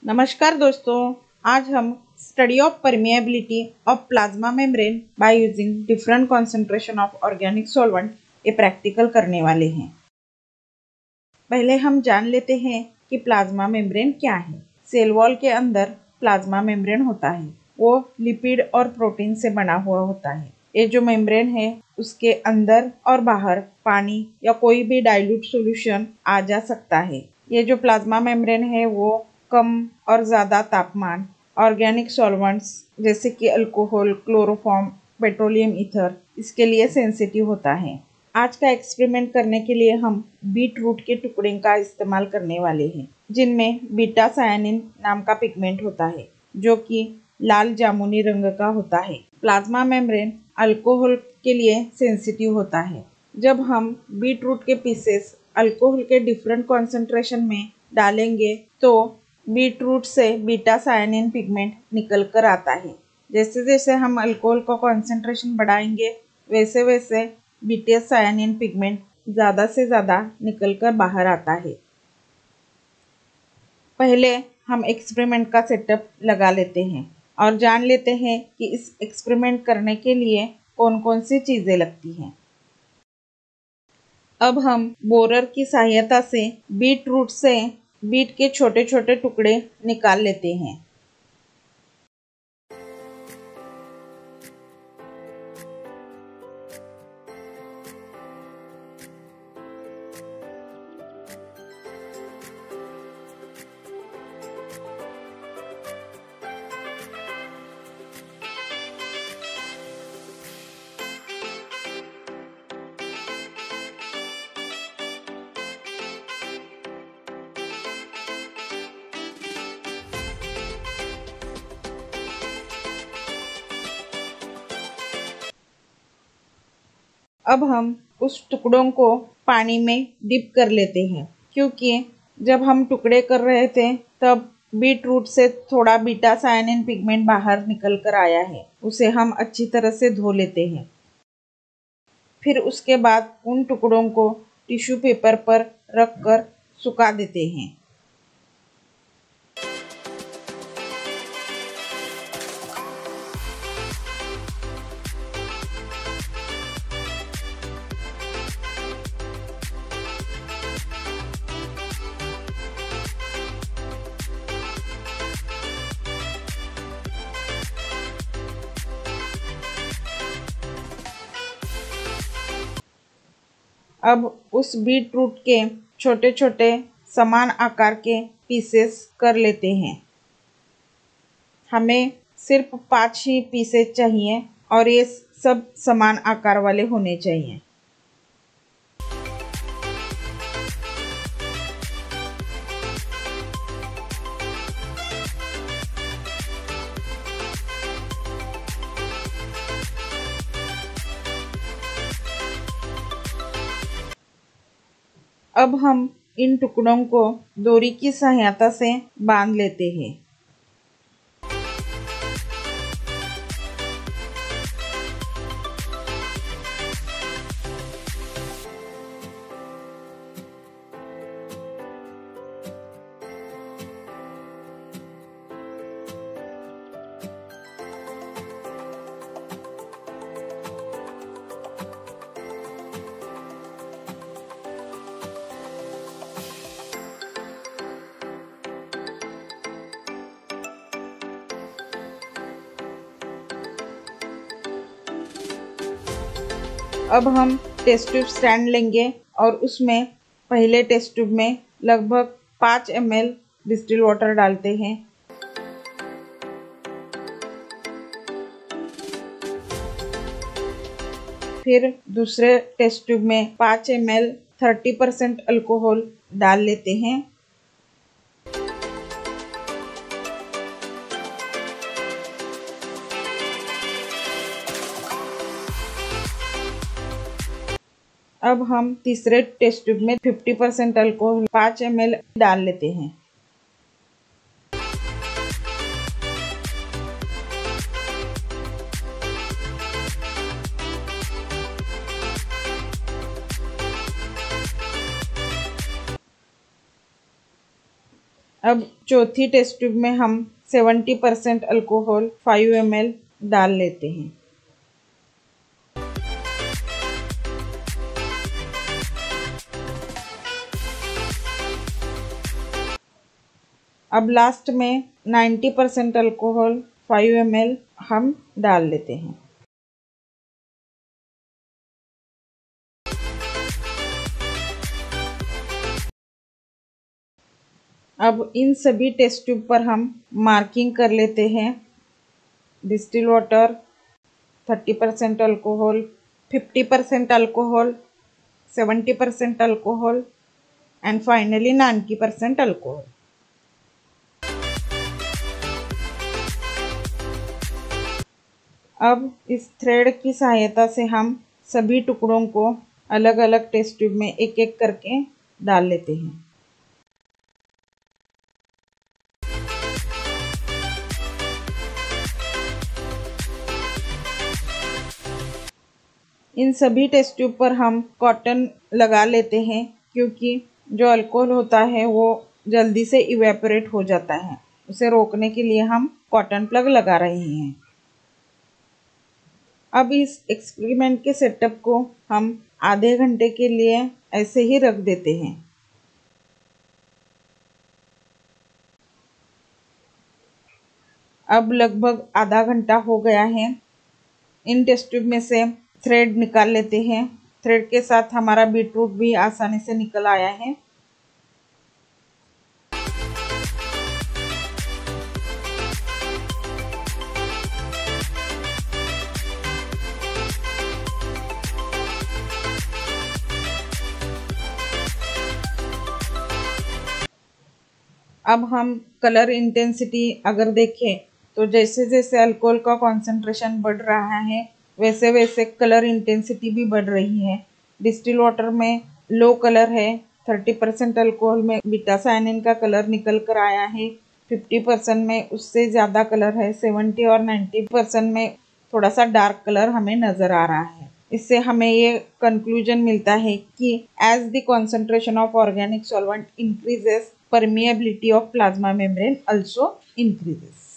नमस्कार दोस्तों, आज हम study of permeability of plasma membrane by using different concentration of organic solvent ये प्रैक्टिकल करने वाले हैं। पहले हम जान लेते हैं कि प्लाज्मा मेम्ब्रेन क्या है। सेल वॉल के अंदर प्लाज्मा मेम्ब्रेन होता है, वो लिपिड और प्रोटीन से बना हुआ होता है। ये जो मेम्ब्रेन है उसके अंदर और बाहर पानी या कोई भी डाइल्यूट सॉल्यूशन आ जा सकता है। ये जो प्लाज्मा मेम्ब्रेन है वो कम और ज़्यादा तापमान, ऑर्गेनिक सॉल्वेंट्स जैसे कि अल्कोहल, क्लोरोफॉर्म, पेट्रोलियम ईथर इसके लिए सेंसिटिव होता है। आज का एक्सपेरिमेंट करने के लिए हम बीट रूट के टुकड़े का इस्तेमाल करने वाले हैं, जिनमें बीटा सायानिन नाम का पिगमेंट होता है जो कि लाल जामुनी रंग का होता है। प्लाज्मा मेम्ब्रेन अल्कोहल के लिए सेंसिटिव होता है। जब हम बीट रूट के पीसेस अल्कोहल के डिफरेंट कॉन्सेंट्रेशन में डालेंगे तो बीट रूट से बीटा सायानिन पिगमेंट निकल कर आता है। जैसे जैसे हम अल्कोहल का कॉन्सेंट्रेशन बढ़ाएंगे वैसे वैसे बीटा सायानिन पिगमेंट ज़्यादा से ज़्यादा निकल कर बाहर आता है। पहले हम एक्सपेरिमेंट का सेटअप लगा लेते हैं और जान लेते हैं कि इस एक्सपेरिमेंट करने के लिए कौन कौन सी चीज़ें लगती हैं। अब हम बोरर की सहायता से बीट रूट से बीट के छोटे छोटे टुकड़े निकाल लेते हैं। अब हम उस टुकड़ों को पानी में डिप कर लेते हैं, क्योंकि जब हम टुकड़े कर रहे थे तब बीट रूट से थोड़ा बीटा सायानिन पिगमेंट बाहर निकल कर आया है। उसे हम अच्छी तरह से धो लेते हैं। फिर उसके बाद उन टुकड़ों को टिश्यू पेपर पर रख कर सुखा देते हैं। अब उस बीट रूट के छोटे छोटे समान आकार के पीसेस कर लेते हैं। हमें सिर्फ 5 ही पीसेस चाहिए और ये सब समान आकार वाले होने चाहिए। अब हम इन टुकड़ों को डोरी की सहायता से बांध लेते हैं। अब हम टेस्ट ट्यूब स्टैंड लेंगे और उसमें पहले टेस्ट ट्यूब में लगभग 5 ml डिस्टिल वाटर डालते हैं। फिर दूसरे टेस्ट ट्यूब में 5 ml 30% अल्कोहल डाल लेते हैं। अब हम तीसरे टेस्ट ट्यूब में 50% अल्कोहल 5 ml डाल लेते हैं। अब चौथी टेस्ट ट्यूब में हम 70% अल्कोहल 5 ml डाल लेते हैं। अब लास्ट में 90% अल्कोहल 5 ml हम डाल लेते हैं। अब इन सभी टेस्ट ट्यूब पर हम मार्किंग कर लेते हैं। Distil water 30% alcohol, 50% alcohol, 70% alcohol and finally 90% alcohol. अब इस थ्रेड की सहायता से हम सभी टुकड़ों को अलग अलग टेस्ट ट्यूब में एक एक करके डाल लेते हैं। इन सभी टेस्ट ट्यूब पर हम कॉटन लगा लेते हैं, क्योंकि जो अल्कोहल होता है वो जल्दी से इवेपोरेट हो जाता है। उसे रोकने के लिए हम कॉटन प्लग लगा रहे हैं। अब इस एक्सपेरिमेंट के सेटअप को हम आधे घंटे के लिए ऐसे ही रख देते हैं। अब लगभग आधा घंटा हो गया है। इन टेस्ट ट्यूब में से थ्रेड निकाल लेते हैं। थ्रेड के साथ हमारा बीटरूट भी आसानी से निकल आया है। अब हम कलर इंटेंसिटी अगर देखें तो जैसे जैसे अल्कोहल का कॉन्सेंट्रेशन बढ़ रहा है वैसे वैसे कलर इंटेंसिटी भी बढ़ रही है। डिस्टिल वाटर में लो कलर है, 30% अल्कोहल में बीटा साइनिन का कलर निकल कर आया है, 50% में उससे ज़्यादा कलर है, 70 और 90% में थोड़ा सा डार्क कलर हमें नज़र आ रहा है। इससे हमें ये कंक्लूजन मिलता है कि as the concentration of organic solvent increases, permeability of plasma membrane also increases.